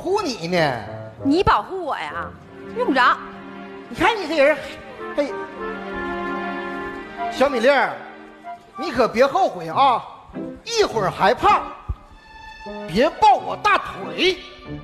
护你呢。 你保护我呀？用不着。 你看你这人，嘿，小米粒儿，你可别后悔啊！一会儿害怕，别抱我大腿。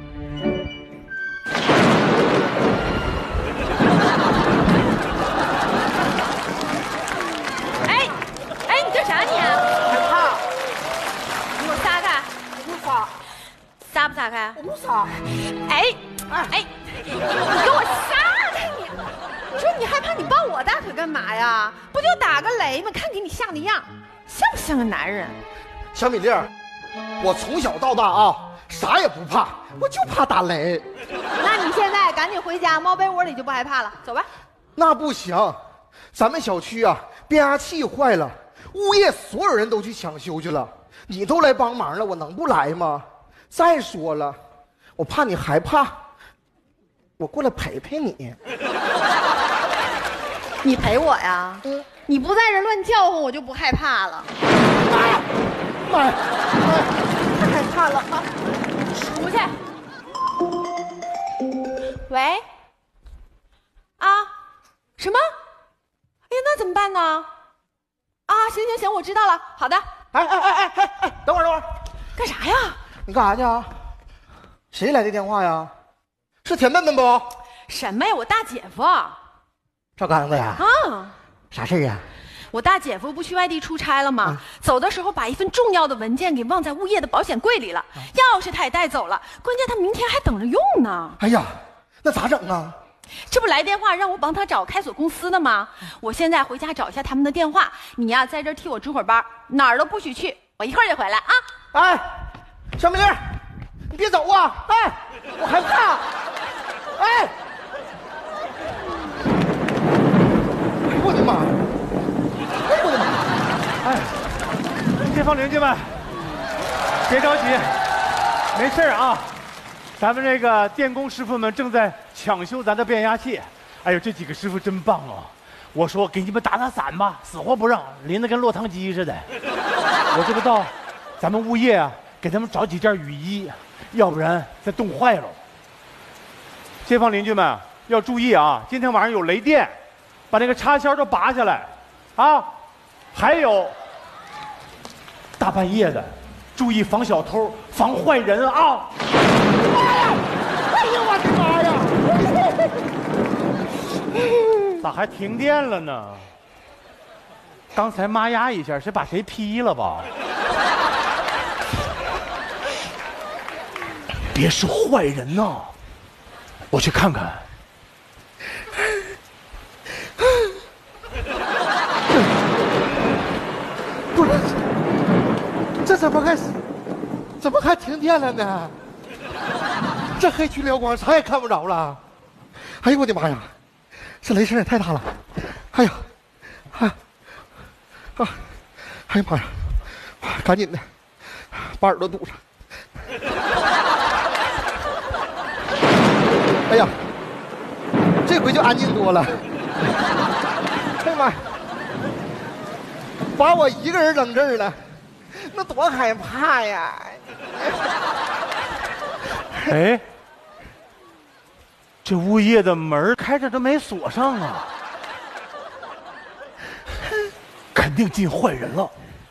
哎，你干啥你？ 害怕？ 你给我撒开！ 我不撒， 撒不撒开？ 我不撒。 哎，你给我撒开你！你说你害怕，你抱我大腿干嘛呀？不就打个雷吗？看给你像的样，像不像个男人？ 小米粒儿，我从小到大啊，啥也不怕，我就怕打雷。 那你现在赶紧回家，猫被窝里就不害怕了。走吧。 那不行，咱们小区啊，变压器坏了，物业所有人都去抢修去了，你都来帮忙了，我能不来吗？再说了，我怕你害怕，我过来陪陪你。 你陪我呀？你不在这乱叫唤，我就不害怕了。 妈呀！妈呀！太害怕了啊！ 出去。喂？啊？什么？哎呀，那怎么办呢？啊，行，我知道了。好的。 哎，等会儿， 干啥呀？ 你干啥去啊？谁来的电话呀？是田笨笨不？ 什么呀？我大姐夫。 赵刚子呀？ 啊？ 啥事啊？ 我大姐夫不去外地出差了吗？走的时候把一份重要的文件给忘在物业的保险柜里了，钥匙他也带走了，关键他明天还等着用呢。 哎呀，那咋整啊？ 这不来电话让我帮他找开锁公司的吗？我现在回家找一下他们的电话，你呀在这儿替我值会儿班，哪儿都不许去，我一会儿就回来啊。 哎，小美玲，你别走啊！哎，我害怕。哎，我的妈！哎，我的妈！ 哎，街坊邻居们，别着急，没事啊。咱们这个电工师傅们正在抢修咱的变压器。哎呦，这几个师傅真棒哦！我说给你们打伞吧，死活不让，淋得跟落汤鸡似的。我这不到咱们物业啊，给他们找几件雨衣，要不然再冻坏了。街坊邻居们要注意啊，今天晚上有雷电，把那个插销都拔下来啊！还有大半夜的，注意防小偷、防坏人啊！ 哎呀，我的妈呀！ 咋还停电了呢？刚才妈呀一下，是把谁劈了吧？别是坏人呐！我去看看。 不是，这怎么还停电了呢？这黑黢燎光，啥也看不着了。哎呦我的妈呀，这雷声也太大了！哎呀，哎呀妈呀，赶紧的，把耳朵堵上。哎呀，这回就安静多了。哎呀妈呀，把我一个人扔这儿了，那多害怕呀！ 哎，这物业的门开着都没锁上啊，肯定进坏人了。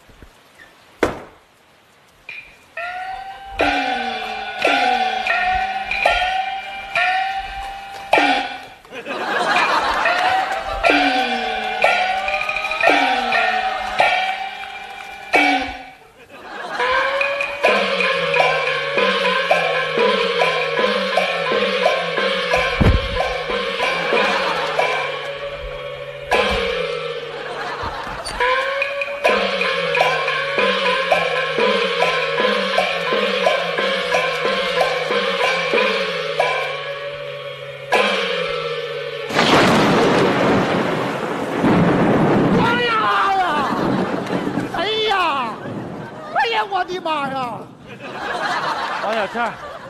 我的妈呀！ 王小倩，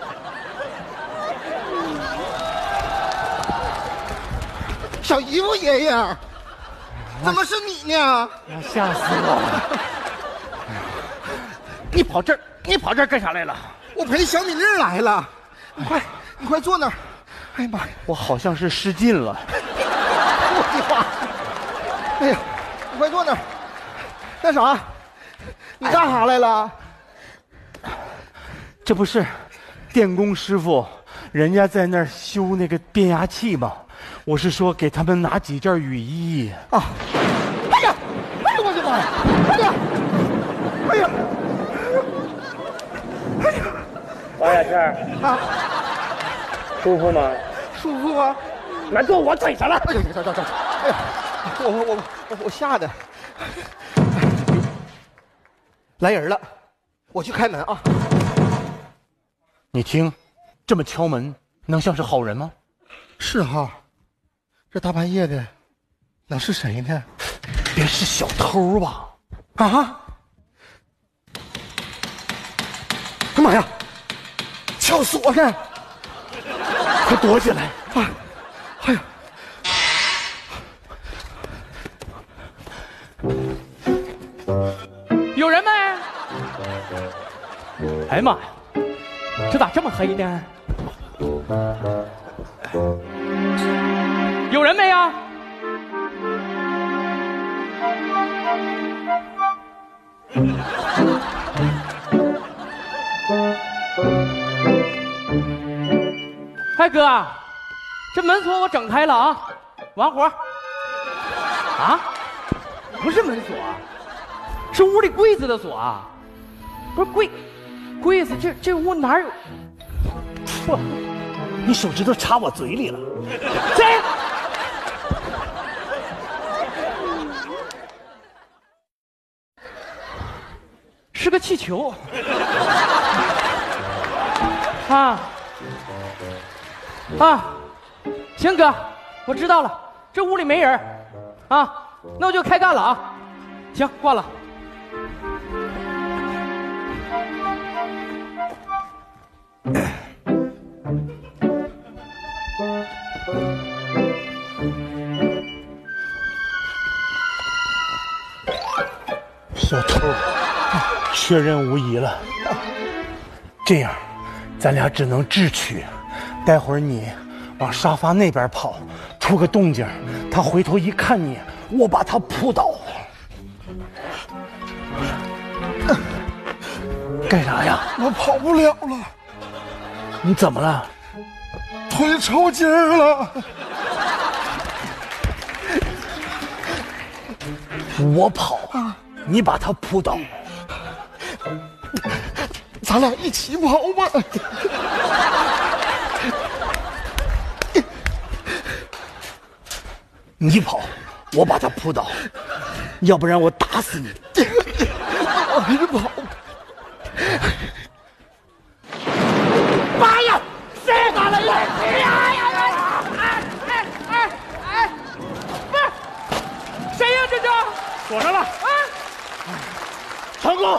小姨夫爷爷，怎么是你呢？ 吓死我了！你跑这儿干啥来了？ 我陪小米粒来了。 你快坐那儿。哎呀妈呀， 我好像是失禁了。 我的妈！哎呀，你快坐那儿。干啥？你干啥来了？ 这不是电工师傅，人家在那儿修那个变压器吗？我是说给他们拿几件雨衣啊！哎呀！哎呀，我的妈呀！哎呀！哎呀！哎呀！ 王小倩啊， 舒服吗？ 舒服吗？ 难坐我腿上了。 哎呀，哎呀，我吓得。来人了，我去开门啊！ 你听，这么敲门，能像是好人吗？ 是哈，这大半夜的，能是谁呢？ 别是小偷吧？ 啊！哎妈呀！撬锁呢！ 快躲起来！ 啊！哎呀！ 有人没？哎呀妈呀，这咋这么黑呢？有人没呀？哎哥，这门锁我整开了啊，完活。啊？不是门锁，是屋里柜子的锁啊。不是柜子，这屋哪有？ 不，你手指头插我嘴里了。 谁？是个气球。行哥，我知道了，这屋里没人啊，那我就开干了啊。行，挂了。 小偷确认无疑了，这样咱俩只能智取。待会儿你往沙发那边跑，出个动静，他回头一看你，我把他扑倒。干啥呀？ 我跑不了了。 你怎么了？ 腿抽筋儿了。 我跑，你把他扑倒。 咱俩一起跑吧。 你跑，我把他扑倒，要不然我打死你。 我还是跑。 妈呀！谁打了我？不是，谁呀？这是锁上了。 啊！ 成功。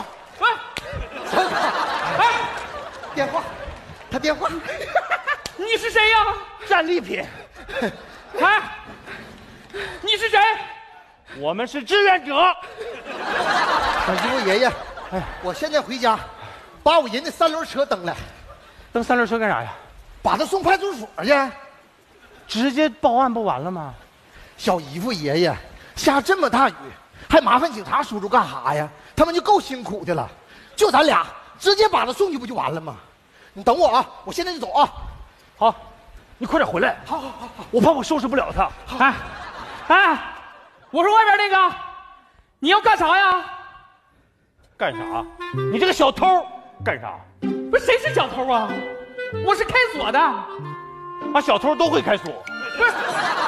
电话，他电话。 你是谁呀？ 战利品。 哎，你是谁？ 我们是志愿者。 小师傅爷爷，我现在回家，把我人的3轮车蹬来， 蹬3轮车干啥呀？ 把他送派出所去。 直接报案不完了吗？ 小姨夫爷爷，下这么大雨，还麻烦警察叔叔干啥呀？他们就够辛苦的了，就咱俩直接把他送去不就完了吗？你等我啊，我现在就走啊。 好，你快点回来。 好， 我怕我收拾不了他。 哎，我说外边那个，你要干啥呀？ 干啥？你这个小偷干啥？ 不是，谁是小偷啊？我是开锁的。 小偷都会开锁。 不是，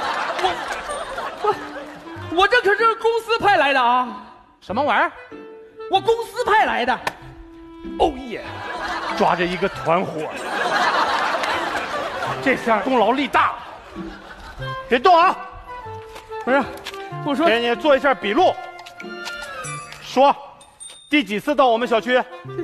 我这可是公司派来的啊！ 什么玩意儿？ 我公司派来的。 哦耶！抓着一个团伙，这下功劳立大。别动啊！ 不是，我说给你做一下笔录。说，第几次到我们小区？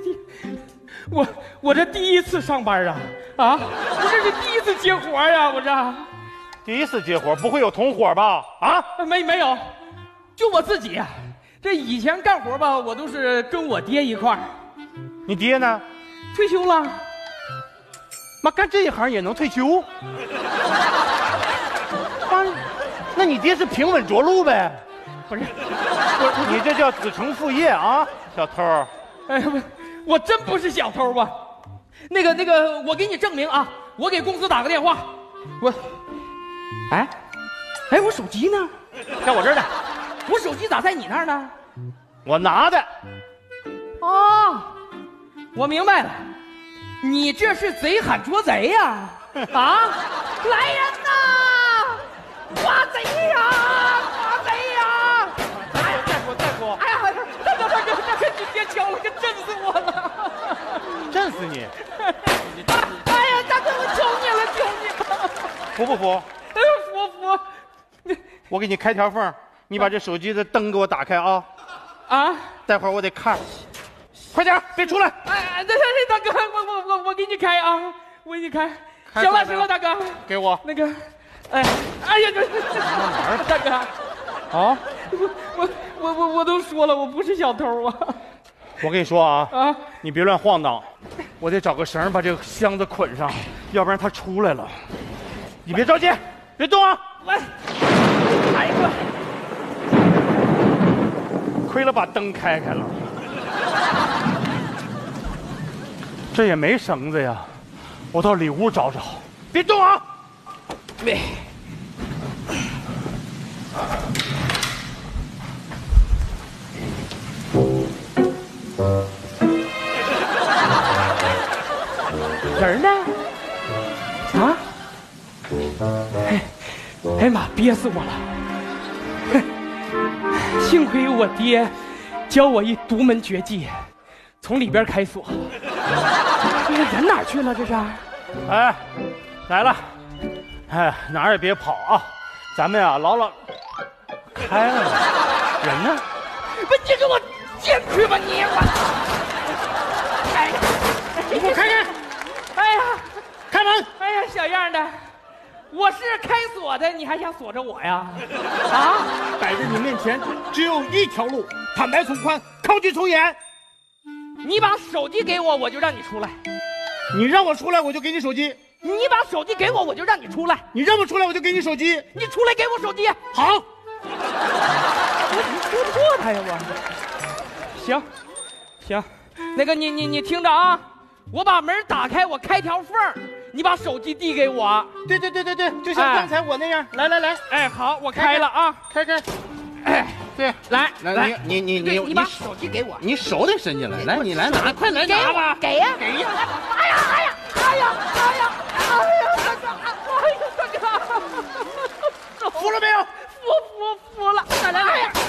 我这第一次上班啊！我这是第一次接活呀！我这第一次接活，不会有同伙吧？ 没有，就我自己。这以前干活吧，我都是跟我爹一块儿。 你爹呢？ 退休了。 妈干这一行也能退休？妈，那你爹是平稳着陆呗？不是，你这叫子承父业啊，小偷！ 哎，我真不是小偷吧？那个，我给你证明啊，我给公司打个电话，哎，我手机呢？ 在我这儿呢。 我手机咋在你那儿呢？ 我拿的。 哦，我明白了，你这是贼喊捉贼呀！啊，来人呐！抓贼呀！抓贼呀！ 再说！ 哎呀，大哥，你别敲了，可震死我了！ 震死你！ 哎呀，大哥，我求你了！ 服不服？ 服。 我给你开条缝，你把这手机的灯给我打开啊！ 啊！ 待会儿我得看，快点，别出来！ 哎，大哥，我给你开啊，我给你开。行了，大哥， 给我那个，哎呀，大哥， 啊！ 我都说了，我不是小偷啊！ 我跟你说啊，你别乱晃荡，我得找个绳把这个箱子捆上，要不然他出来了。你别着急，别动啊！ 来，哎呀！ 亏了把灯开了，这也没绳子呀，我到里屋找找。别动啊！ 没。人呢？啊？哎呀妈，憋死我了！幸亏我爹教我一独门绝技，从里边开锁。人哪去了？这是？ 哎，来了！哎，哪儿也别跑啊！咱们呀，牢开了。人呢？ 不，你给我进去吧你！ 你给我开开！ 哎呀， 开门！ 哎呀，小样的！我是开锁的，你还想锁着我呀？啊！ 摆在你面前只有一条路，坦白从宽，抗拒从严。 你把手机给我，我就让你出来； 你让我出来，我就给你手机； 你把手机给我，我就让你出来； 你让我出来，我就给你手机。 你出来给我手机。 好。 我说不过他呀，我。行，那个你听着啊，我把门打开，我开条缝，你把手机递给我。 对，就像刚才我那样。来。 哎，好，我开了啊， 开。哎，对， 来， 你把手机给我， 你手得伸进来，来，你来拿，快来拿吧， 给呀！ 给呀！ 哎呀，大哥， 服了没有？ 服了，来，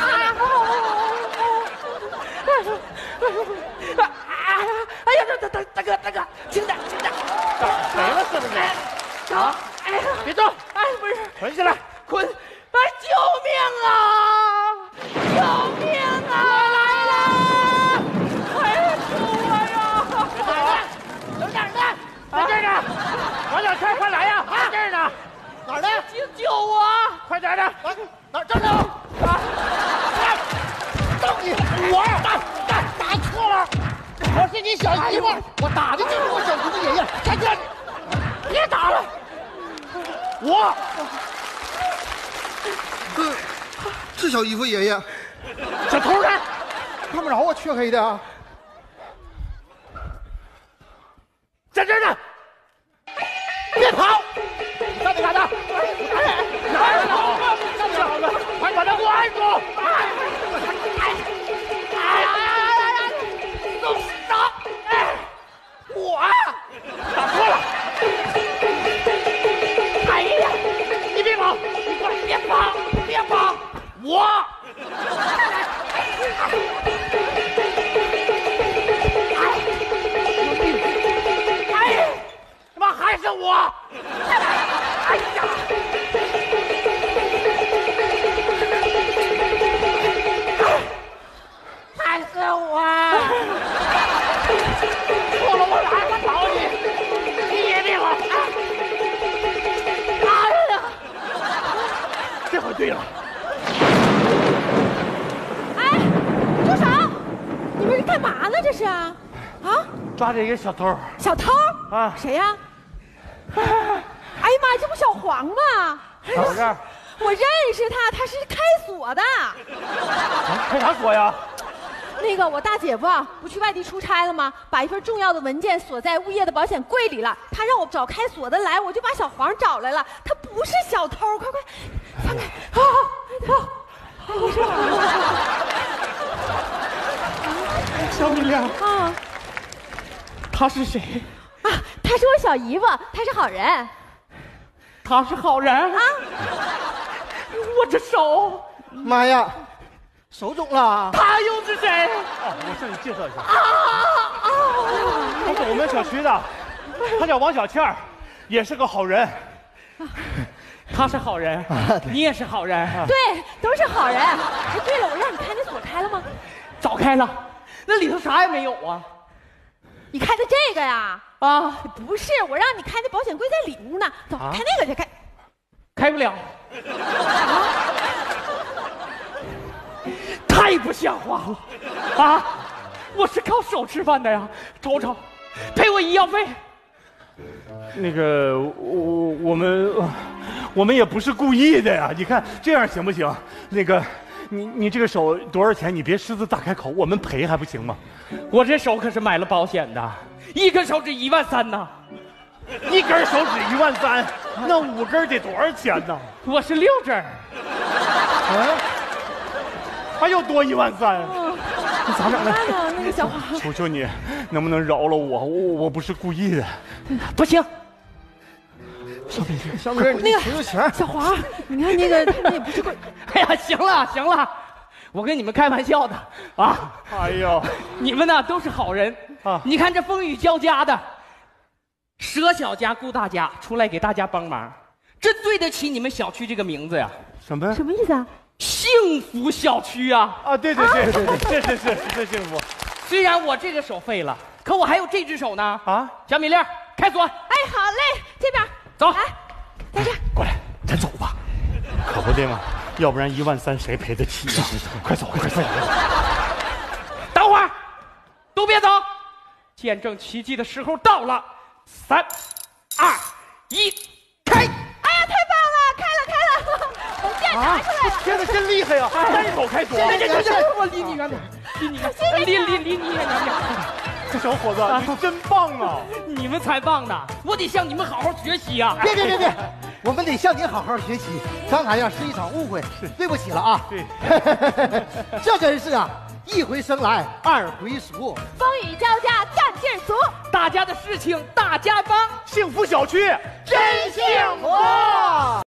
哎呀，大哥，轻点， 没了是不是？ 走，哎呀， 别动， 哎，不是， 捆起来， 捆，哎，救命啊！救命啊！来了！哎呀，救我呀！ 哪儿呢？在这儿呢！王小天，快来呀！在这儿呢！哪儿呢？ 救我！ 快点的！哪儿？这儿呢！到你！我打错了！我是你小媳妇，我打的就是我小姑子爷爷。在这儿，别打了！ 是小姨夫爷爷。 小偷呢？ 看不着啊，黢黑的啊。 在这儿呢！别跑！上去干的！哪儿呢？快把他给我按住！动手！我打错了！哎呀，你别跑！你快别跑！我！他妈还是我！哎呀！还是我！错了，我哪儿找你？你也别跑！哎呀！这回对了。 哎，住手！你们是干嘛呢？这是啊？ 抓着一个小偷。 小偷啊？ 谁呀？ 哎呀妈，这不小黄吗？ 咋回事？ 我认识他，他是开锁的。 开啥锁呀？ 那个我大姐夫不去外地出差了吗？把一份重要的文件锁在物业的保险柜里了。他让我找开锁的来，我就把小黄找来了。他不是小偷，快快放开！不是小米亮啊， 他是谁？ 啊，他是我小姨夫，他是好人。 他是好人啊！ 我这手， 妈呀，手肿了！ 他又是谁？ 哦，我向你介绍一下，他是我们小区的，他叫王小倩儿，也是个好人。 他是好人，你也是好人， 对，都是好人。哎，对了，我让你开那锁开了吗？ 早开了，那里头啥也没有啊。 你开的这个呀？ 啊， 不是，我让你开那保险柜在里屋呢。走，开那个去， 开不了。太不像话了啊！我是靠手吃饭的呀，瞅瞅，赔我医药费。 那个，我们也不是故意的呀。你看这样行不行？那个，你这个手多少钱？你别狮子大开口，我们赔还不行吗？ 我这手可是买了保险的，一根手指13000呢。 一根手指13000，那5根得多少钱呢？ 我是6针。 还又多13000，你咋整的？ 那个小黄， 求求你，能不能饶了我？我不是故意的。 不行， 小米，你行就行。 小黄，你看那个他也不是贵。 哎呀，行了，我跟你们开玩笑的啊。 哎呦， 你们呢都是好人啊！ 你看这风雨交加的，舍小家顾大家，出来给大家帮忙，真对得起你们小区这个名字呀！ 什么？ 什么意思啊？ 幸福小区啊！ 啊，对，是幸福。 虽然我这个手废了，可我还有这只手呢。 啊， 小米粒儿，开锁。 哎，好嘞，这边走， 来，在这。 过来，咱走吧。可不对嘛，要不然13000谁赔得起呀？快走，快走！ 等会儿，都别走，见证奇迹的时候到了。3、2、1，开！ 哎呀，太棒了，开了！文件拿出来了。 天哪，真厉害呀！单手开锁。 我离你远点，离你远点，离你远点。 这小伙子，你真棒啊！ 你们才棒呢，我得向你们好好学习呀！ 别，我们得向您好好学习。刚才呀是一场误会，对不起了啊。 对， 这真是啊，一回生来二回熟， 风雨交加，干劲儿足。 大家的事情大家帮， 幸福小区真幸福。